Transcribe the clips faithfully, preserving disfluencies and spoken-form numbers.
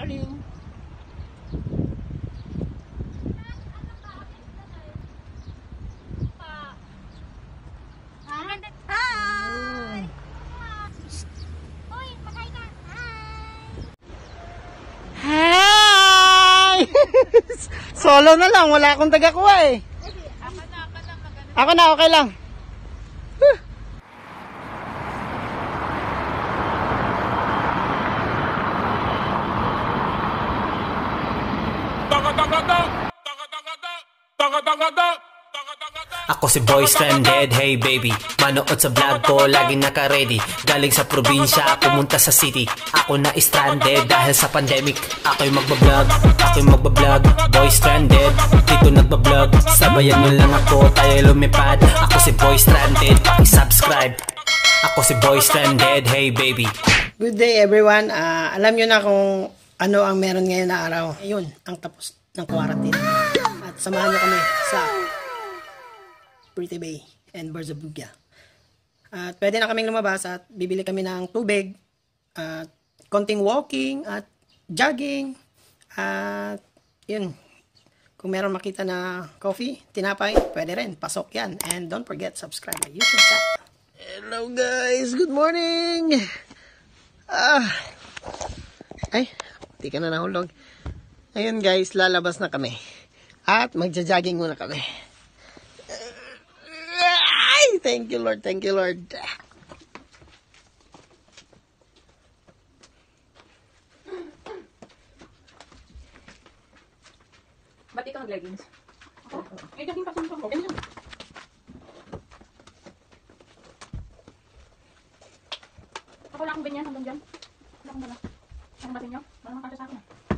morning. Hi! Hi! Solo na lang, wala akong taga-kuha eh. Ako na, okay lang. Ako si Boy Stranded, hey baby. Manood sa vlog ko, lagi naka-ready. Galing sa probinsya, pumunta sa city. Ako na stranded dahil sa pandemic. Ako'y magbablog, ako'y magbablog. Boy Stranded, dito nagbablog. Sabayan nyo lang ako, tayo lumipad. Ako si Boy Stranded, paki-subscribe. Ako si Boy Stranded, hey baby. Good day everyone. Uh, alam nyo na kung ano ang meron ngayon na araw. Ayun, ang tapos ng quarantine. At samahan nyo kami sa Pretty Bay and Barzabuga. At pwede na kaming lumabas at bibili kami ng tubig, at konting walking at jogging, at yun, kung meron makita na coffee, tinapay, pwede rin, pasok yan. And don't forget, subscribe my YouTube channel. Hello guys, good morning. Ah, ay, di ka na nahulog. Ayun guys, lalabas na kami at magja-jogging muna kami. Thank you, Lord. Thank you, Lord. Ba't ikaw nag-leggings? Ako? Eh, jogging pa sa okay lang. Ako lang ang ganyan hanggang dyan. Wala akong dala. Anong batin nyo? Wala akong kasya sa akin.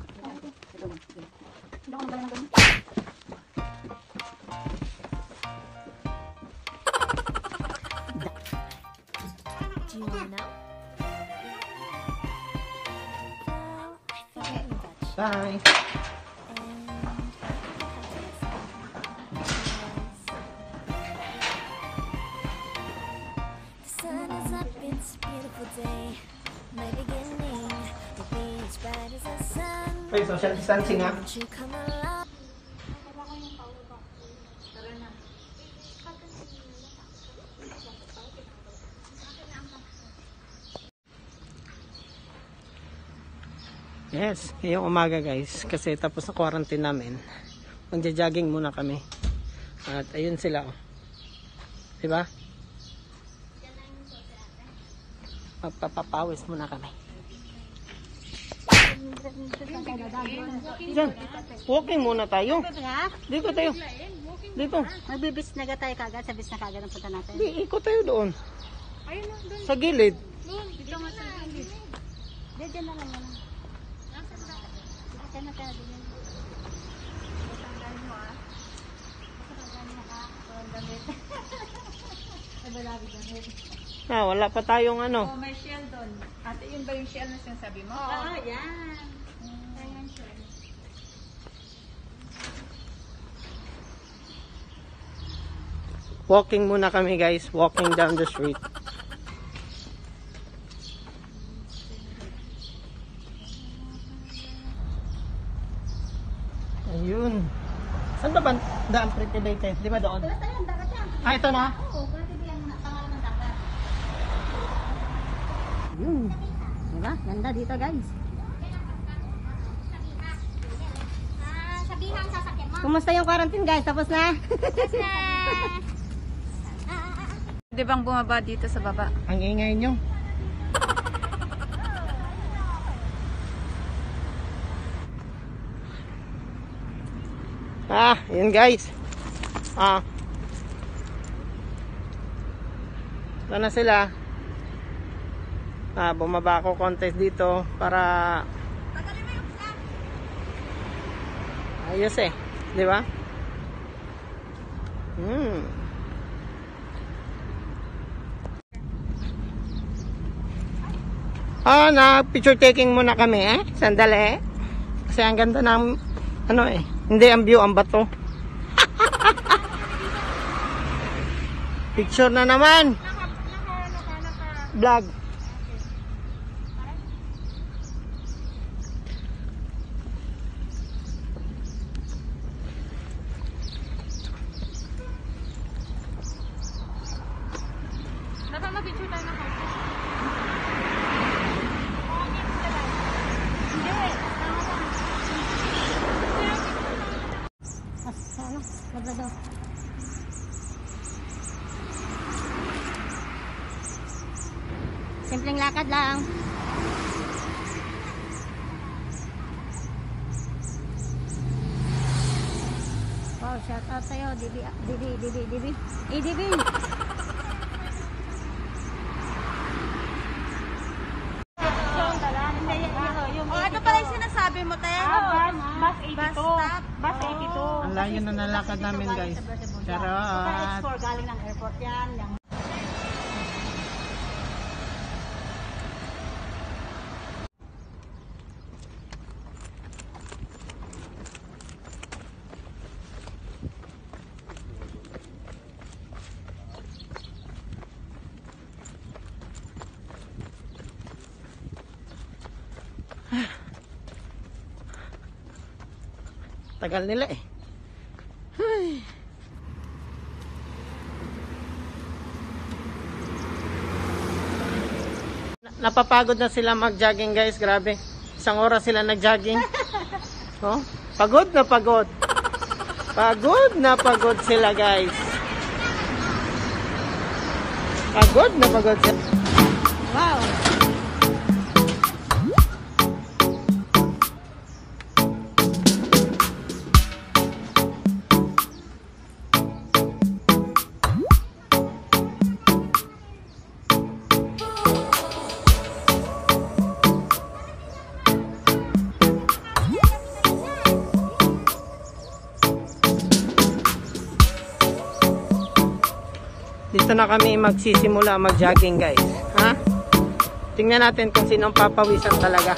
Hindi ako magdala ng ganyan. Do you want to know? Bye. The sun is up, it's a beautiful day. My beginning will be as bright as the sun. Wait, social distancing ha? Won't you come along? Yes, ngayong umaga guys, kasi tapos na quarantine namin. Magja-jogging muna kami. At ayun sila oh. Diba? Magpapapawis muna kami. Diyan, walking muna tayo. Dito tayo. Dito. Magbibis na tayo kagad, sa bis na kagad ang punta natin. Di, ikot tayo doon. Ayun na, doon. Sa gilid. Doon, dito nga sa gilid. Diyan na lang yan. Diyan na tayo din. Patanggalin mo ah. Patanggalin mo ah. Walang damit. Ay, balagi damit. Ah, wala pa tayong ano. Oh, may shell doon. Ate, yun ba yung shell na sinasabi mo? Oo, oh, yan. Ayan siya. Walking muna kami guys, walking down the street. Ayun. Saan ba ba daan Pretty Bay? Di ba doon? Basta yan, dagat yan. Ah, ito na? Oo, pwede bilang na pangalan ng dagat. Yun. Diba? Ganda dito guys. Ah, sabihan sasakyan mo. Kumusta yung quarantine guys? Tapos na? Tapos na. Di bang bumaba dito sa baba? Ang ingay nyo. Ah, yun guys. Ah. Ito na sila. Ah, bumaba ako contest dito para ayos eh, di ba? Hmm. Ah, na picture taking muna kami eh. Sandali eh. Kasi ang ganda ng ano eh. Hindi ang view, ang bato. Picture na naman. Vlog. Sabado. Simpleng lakad lang. Wow, shout out sa'yo, Dibi, Dibi, Dibi, Dibi. Eh, Dibi. Oh, ano pala yung sinasabi mo, te? Ah, Bus eighty-two. Bus eighty-two. Ang layo na nalakad namin guys. Charot. Explore, galing ng airport yan. Yung Tagal nila eh. Ay. Napapagod na sila mag-jogging guys, grabe. Isang oras sila nag-jogging. Oh, pagod na pagod. Pagod na pagod sila guys. Pagod na pagod sila. Wow. Dito na kami magsisimula mag-jogging guys. Ha? Tingnan natin kung sinong papawisan talaga.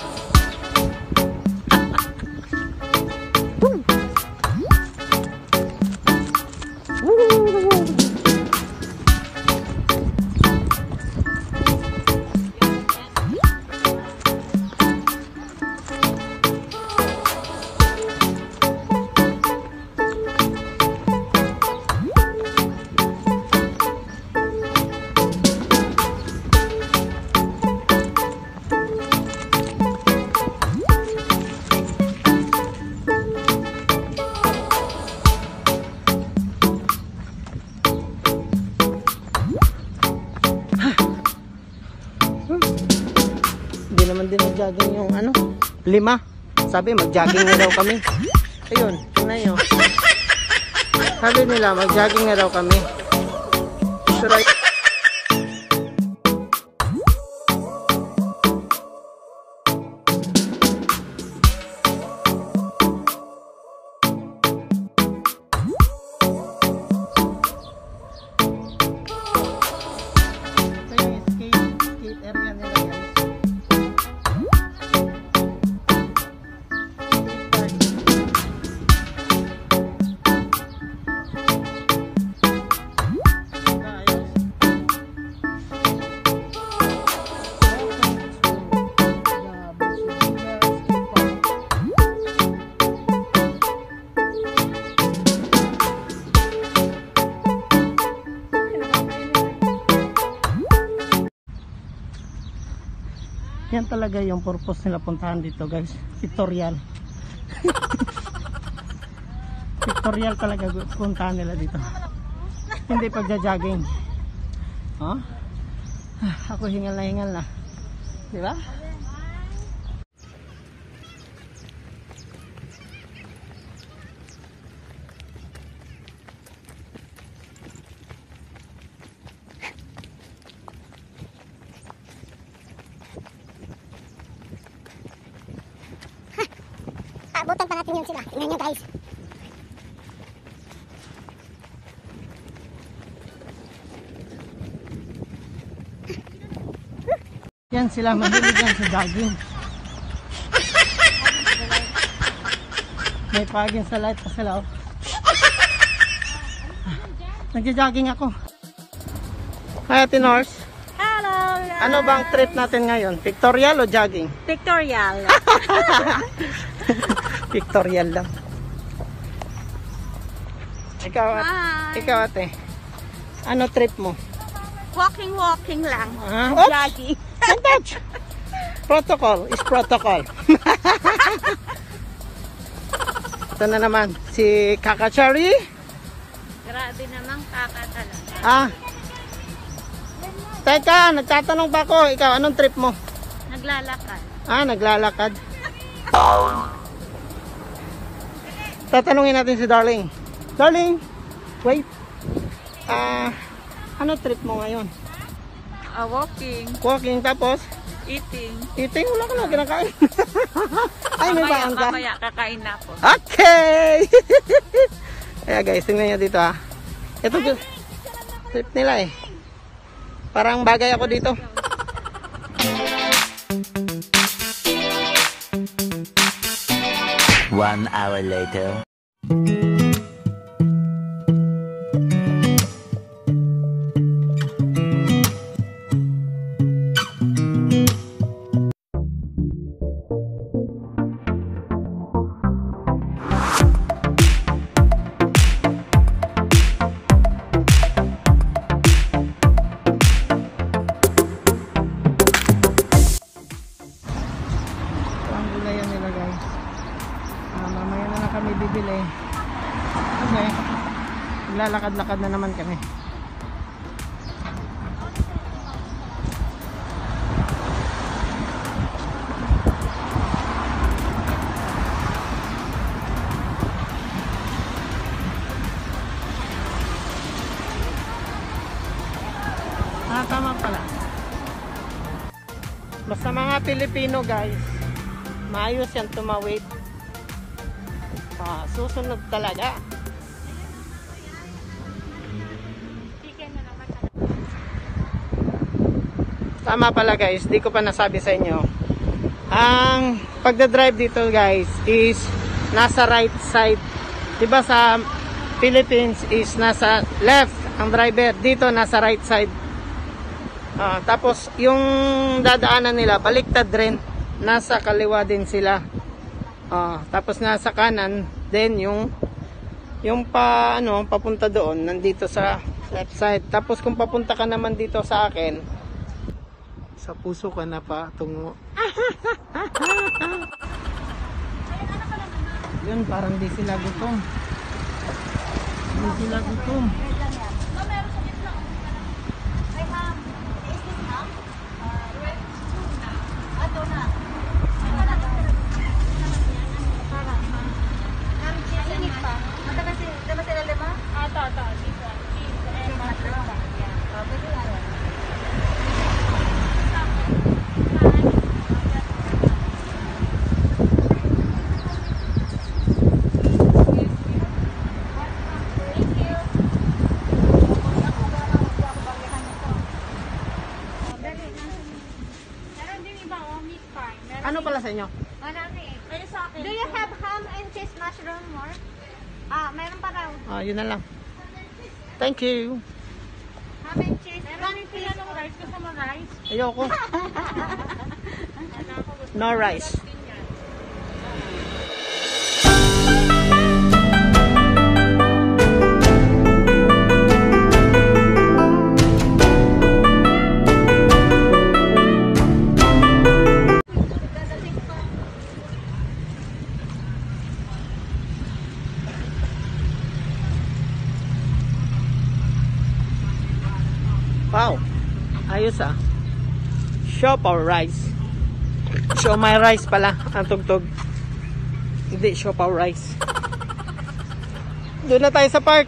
Hindi naman din mag-jogging yung ano, lima. Sabi mag-jogging na daw kami. Ayun, tingnan nyo. Sabi nila mag-jogging na daw kami. So, right. Yan talaga yung purpose nila puntahan dito guys. Pictorial. Pictorial talaga puntahan nila dito. Hindi pagja-jogging. Oh? Ako hingal na hingal na. Di ba? abutan pa natin yun sila. Tingnan nyo guys. Yan sila, mahilig yan sa jogging. May pagin sa light pa sila. Oh. Nagja-jogging ako. Hi Ate Nors. Hello! Ano bang trip natin ngayon? Pictorial o jogging? Pictorial. Pictorial lang. Ikaw, at, Hi. ikaw ate. Ano trip mo? Walking, walking lang. Ah, oops. Jogging. Don't touch. Protocol is protocol. Ito na naman si Kaka Cherry Grabe naman kaka talaga. Ah. Teka, nagtatanong pa ako. Ikaw, anong trip mo? Naglalakad. Ah, naglalakad. Tatanungin natin si Darling. Darling, wait. Ah, ano trip mo ngayon? Ah, walking, Walking, tapos? eating. Eating, wala ka na kinakain. Ay, may Mamaya, baon ka. mamaya, kakain na ako. Okay! Kaya guys, tingnan nyo dito ha. Ito trip nila eh. Parang bagay ako dito. One hour later. Ang gulayan nila guys. Ah, mamaya na lang kami bibili. Kasi lalakad-lakad na naman kami. Ah, tama pala. Basta mga Pilipino guys, maayos yan tumawid. Ah, susunod talaga. Tama pala guys, di ko pa nasabi sa inyo. Ang pagdadrive dito guys is nasa right side. Diba sa Philippines is nasa left ang driver, dito nasa right side. Ah, tapos yung dadaanan nila baliktad rin, nasa kaliwa din sila. Ah, tapos nasa kanan then yung yung pa ano papunta doon nandito sa left side. Tapos kung papunta ka naman dito sa akin, sa puso ka na pa tungo. Yun, parang di sila gutom. Di sila gutom. Ano pala sa inyo? Do you have ham and cheese mushroom more? Ah, meron pa raw. Ah, yun na lang. Thank you. Ham and cheese. Meron sila ng rice. Gusto mo rice? Ayoko. No rice. Wow, ayos ah. Shop our rice. Show my rice pala, ang tugtog. Hindi, shop our rice. Doon na tayo sa park.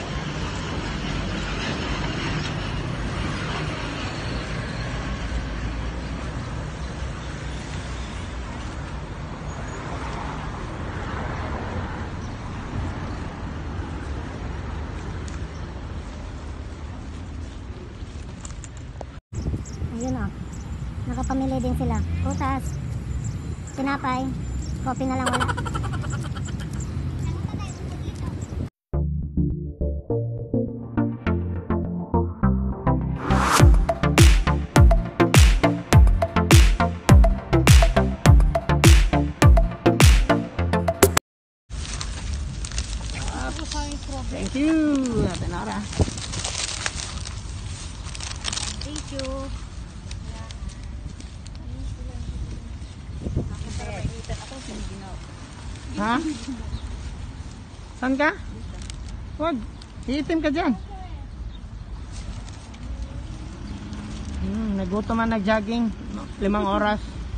Ayun o. Nakapamili din sila. Putas, tinapay, coffee na lang wala. Thank you. Ate Nara. Thank you. Ha? Saan ka? Wag. Iitim ka dyan. Hmm, nagutom man nag-jogging. Limang oras.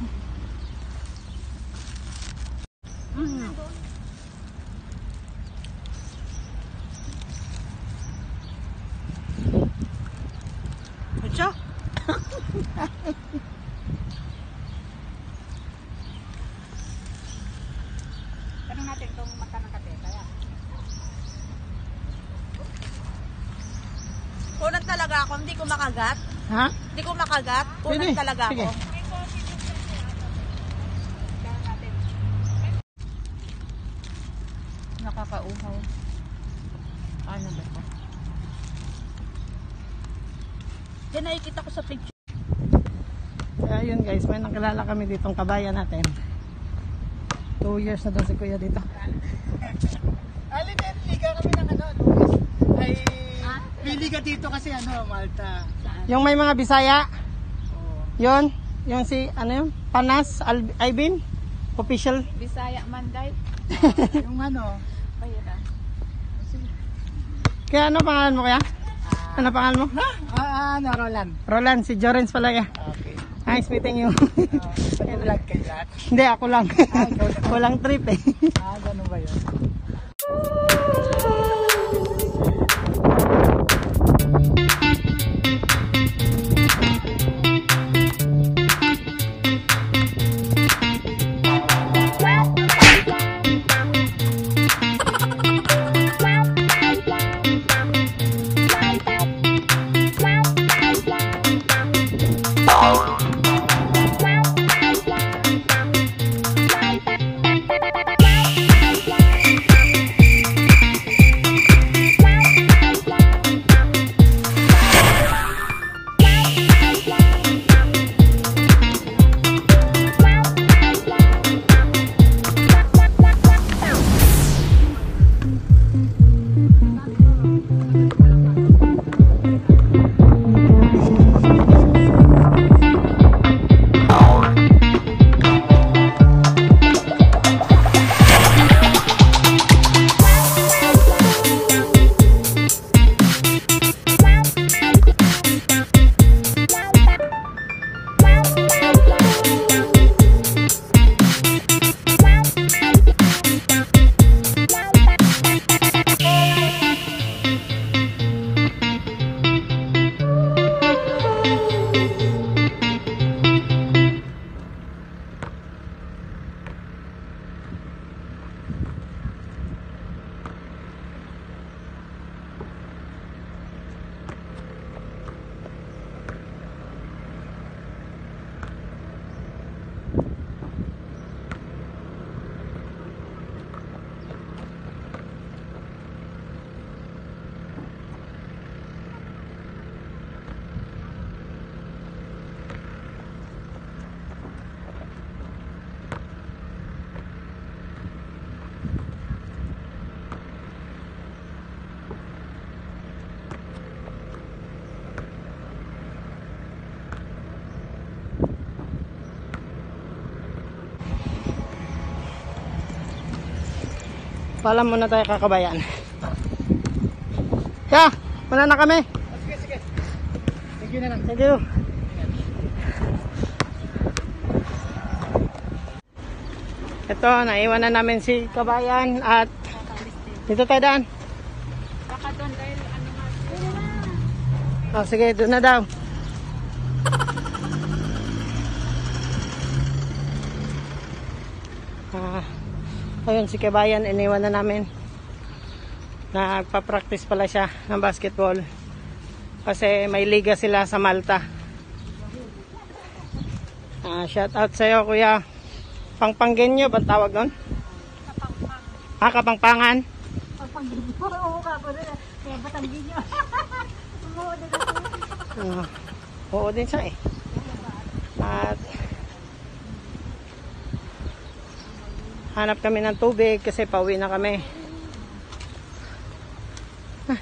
Hmm. Acha? Tanong natin kung magkano kape. Kaya. Kunat talaga ako, hindi ko makagat. Ha? Hindi ko makagat. Kunat Pwede. talaga Sige. ako. Nakakauhaw. Ano ba ito? Yan nakikita ko sa picture. Kaya yun guys, may nakilala kami ditong kabayan natin. Two years na daw si kuya dito. Alin din, liga kami ng ano, Lucas. Ay, piliga dito kasi ano, Malta. Yung may mga Bisaya, Oo. yun, yung si, ano yun, Panas Al Aibin, official. Bisaya Manday. Yung ano, Ayun na. Kaya ano pangalan mo kuya? Ano pangalan mo? ah, ano, Roland. Roland, si Jorens pala ya. Okay. Nice meeting you. May vlog kayo lahat. Hindi, ako lang. Walang trip eh. Ah, ganun ba yun? Paalam muna tayo kakabayan. Kaya, muna na kami. Sige, sige. Thank you na lang. Thank you. Ito, naiwan na namin si kabayan at dito tayo daan. Baka doon dahil ano nga. Oh, sige, doon na daw. Ah, ayun si kabayan, iniwan na namin. Nagpa-practice pala siya ng basketball kasi may liga sila sa Malta. Ah, shout out sa iyo kuya. Pangpanggenyo ba tawag doon? Kapangpang. Ah, Kapangpangan. Pagpagin mo, oo ka po rin. Kaya Batanggin nyo. Oo, dito. Uh, oo din siya eh. At hanap kami ng tubig kasi pauwi na kami. Ah.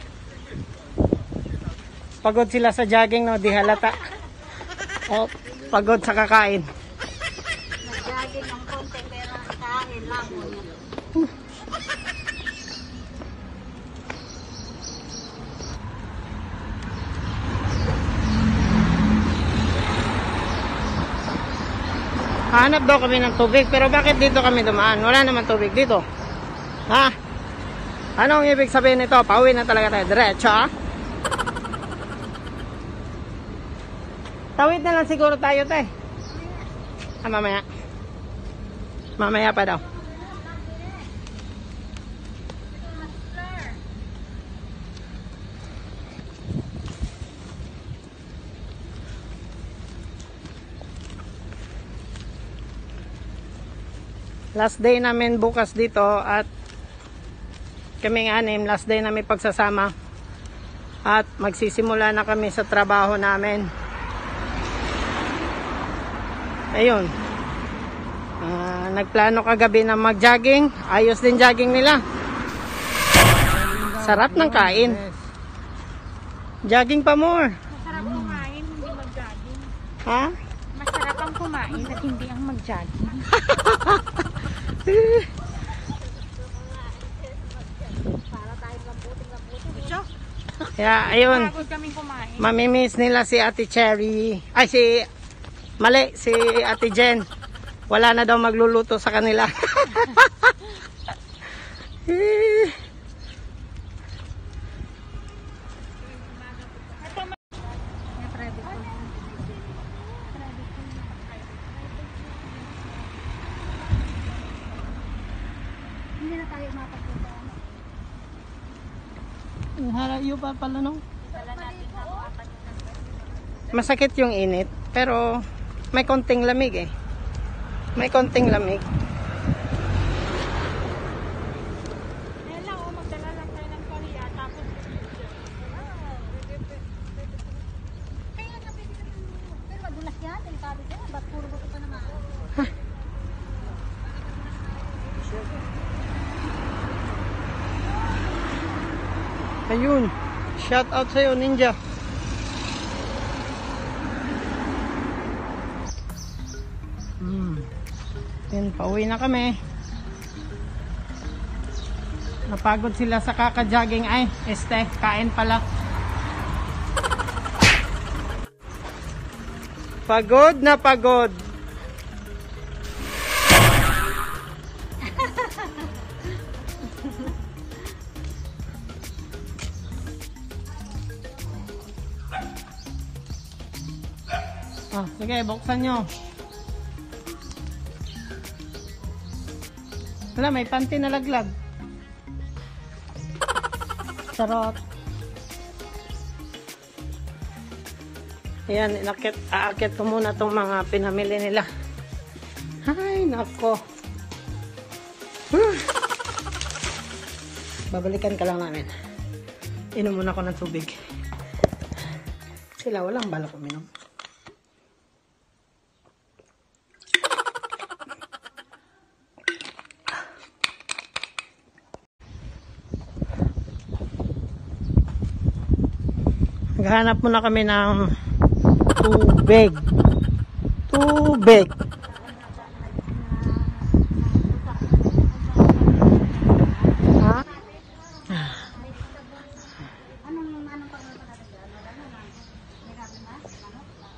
Pagod sila sa jogging, no? Di halata. O, pagod sa kakain. Nag-jogging ng konti pero kain lang mo niya. Naghahanap daw kami ng tubig, pero bakit dito kami dumaan? Wala naman tubig dito. Ha? Anong ibig sabihin nito? Pauwi na talaga tayo. Diretso, ha? Tawid na lang siguro tayo, te. Ah, mamaya. Mamaya pa daw. Last day namin bukas dito at kaming anim, last day namin pagsasama at magsisimula na kami sa trabaho namin. Ayun, uh, nagplano kagabi na mag-jogging. Ayos din jogging nila. Sarap ng kain. Jogging pa more. Masarap kumain, hindi mag-jogging. Ha? Masarap ang kumain at hindi ang mag-jogging. Kaya ayun, Pagod kaming kumain. mamimiss nila si Ate Cherry. Ay, si mali, si Ate Jen. Wala na daw magluluto sa kanila. Hindi na tayo mapagpunta. Halayo pa pala, no? Masakit yung init, pero may konting lamig eh. May konting lamig. Kaya lang, oh, magdala lang tayo ng Korea. Tapos, Kaya nga pwede ka naman. Pero madulas yan, delikado yan. Ba't puro buto pa naman? Ayun. Shout out sa'yo, Ninja. Hmm. Yun, pauwi na kami. Napagod sila sa kaka-jogging. Ay, este, kain pala. Pagod na pagod. Ah, sige, buksan nyo. Wala, may panty na laglag. Sarot. Ayan, inakit, aakit ko muna itong mga pinamili nila. Ay, nako. Huh. Babalikan ka lang namin. Inom muna ako ng tubig. Sila walang balak uminom. Naghanap muna kami ng tubig. Tubig. Ha? Anong, anong pagluto natin dyan? Ano na? May gabi na? Ano?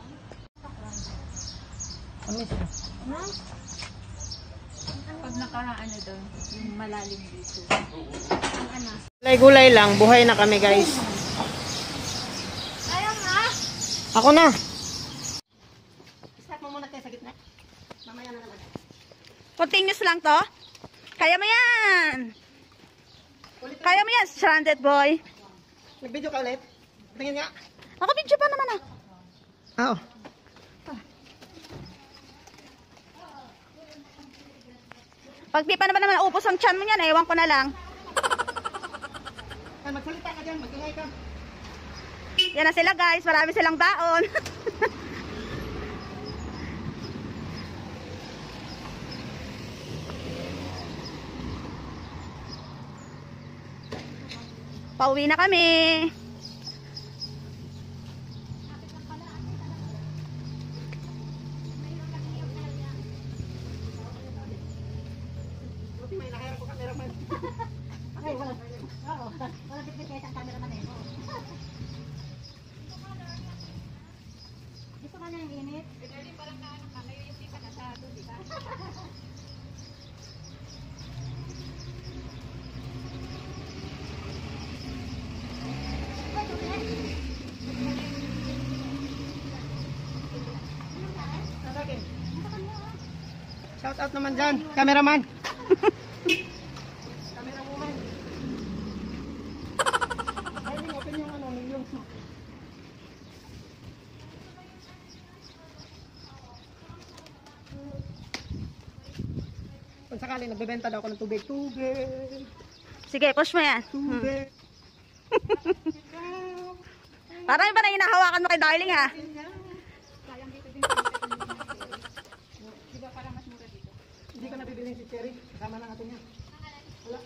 Amis. pag naka-ano doon, yung malalim dito. Ang ano? Gulay-gulay lang. Buhay na kami, guys. Ayaw nga! Ako na. Start mo muna tayo sa gitna. Mamaya na naman. Continuous lang to? Kaya mo yan! Kaya mo yan, stranded boy. Nag-video ka ulit? Tingin nga. Ako video pa naman ah. Oo. Pag di pa naman naman upos ang tiyan mo yan, ewan ko na lang. Ay, magsalita ka dyan. Mag-ingay ka. Yan na sila guys, marami silang baon. Pauwi na kami. Okay, wala. Oo. Wala bitbit kayo sa cameraman eh. Gusto ka na yung init? Shout out naman dyan, cameraman. Camera woman. Ay, open yung ano, yung kung sakali, nagbebenta daw ako ng tubig. Tubig. Sige, push mo yan. Tubig. Parang iba na hinahawakan mo kay darling ha. Hindi ka nabibiling si Cherry. Kasama na natin yan. Wala.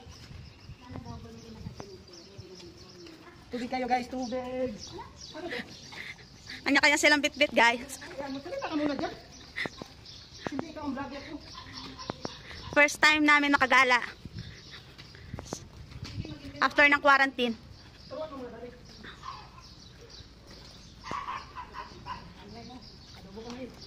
Tubig kayo guys, tubig. Ano ba? Kanya-kanya silang bit-bit guys. Ayan, magsalita ka muna dyan. Hindi ikaw ang vlogger ko. First time namin makagala. After ng quarantine. Turuan mo muna dali. Adobo ka ngayon.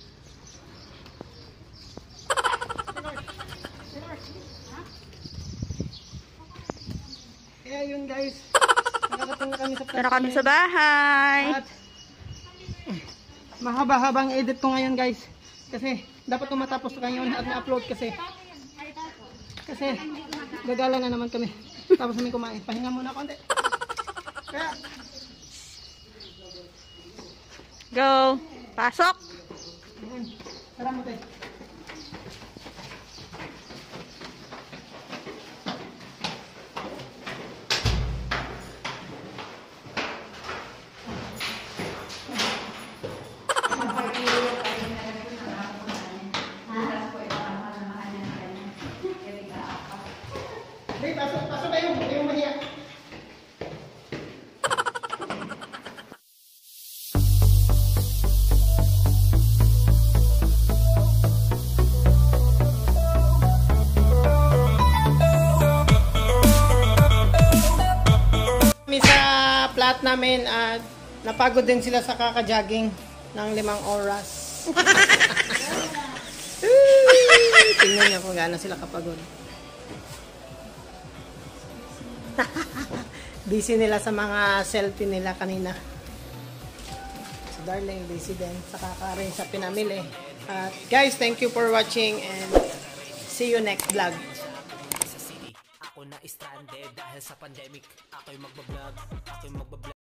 Kaya yun guys, nakarating na kami sa Tara kami sa bahay. At mahaba-habang edit ko ngayon guys. Kasi dapat ko matapos ngayon at ma-upload kasi. Kasi gagala na naman kami. Tapos kami kumain. Pahinga muna konti. Kaya Go. Pasok. yun. Tara mo tayo. Hey, pasok, pasok kayo. Huwag kayong mahiya. Kami sa flat namin at napagod din sila sa kaka-jogging ng limang oras. Tingnan niyo kung gaano sila kapagod. Busy nila sa mga selfie nila kanina. Si Darling, busy din sa kakarin sa pinamili. At guys, thank you for watching and see you next vlog. Ako na stranded dahil sa pandemic. Ako'y magbablog, ako'y magbablog.